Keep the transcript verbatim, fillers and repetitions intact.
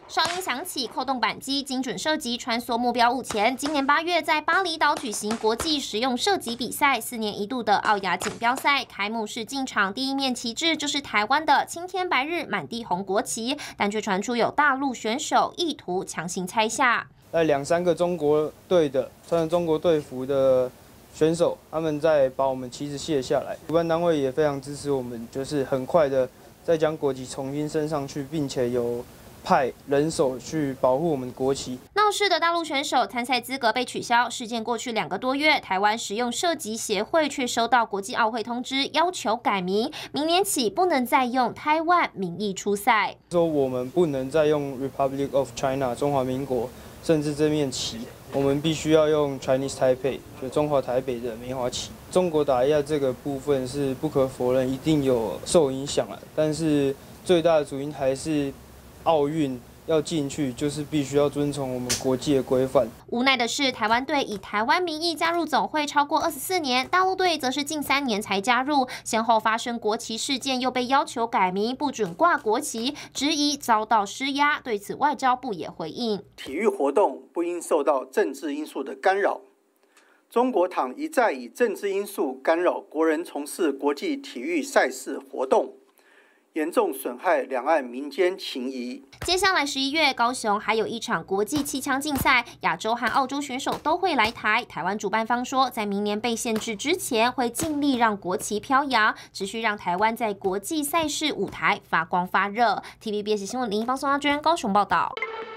哨音响起，扣动扳机，精准射击穿梭目标物前。今年八月，在巴厘岛举行国际实用射击比赛，四年一度的奥亚锦标赛开幕式进场，第一面旗帜就是台湾的青天白日满地红国旗，但却传出有大陆选手意图强行拆下。 在两三个中国队的穿着中国队服的选手，他们在把我们旗子卸下来。主办单位也非常支持我们，就是很快的再将国旗重新升上去，并且有派人手去保护我们国旗。 闹事的大陆选手参赛资格被取消，事件过去两个多月，台湾实用射击协会却收到国际奥会通知，要求改名，明年起不能再用台湾名义出赛。 说我们不能再用 Republic of China 中华民国，甚至这面旗，我们必须要用 Chinese Taipei 就中华台北的梅花旗。中国打压这个部分是不可否认，一定有受影响了，但是最大的主因还是奥运要进去，就是必须要遵从我们国际的规范。 无奈的是，台湾队以台湾名义加入总会超过二十四年，大陆队则是近三年才加入，先后发生国旗事件，又被要求改名，不准挂国旗，质疑遭到施压。对此，外交部也回应： 体育活动不应受到政治因素的干扰。中国党一再以政治因素干扰国人从事国际体育赛事活动，严重损害两岸民间情谊。 接下来十一月，高雄还有一场国际气枪竞赛，亚洲和澳洲选手都会来台。台湾主办方说，在明年被限制之前，会尽力让国旗飘扬，持续让台湾在国际赛事舞台发光发热。T V B S 新闻林一方、宋阿娟高雄报道。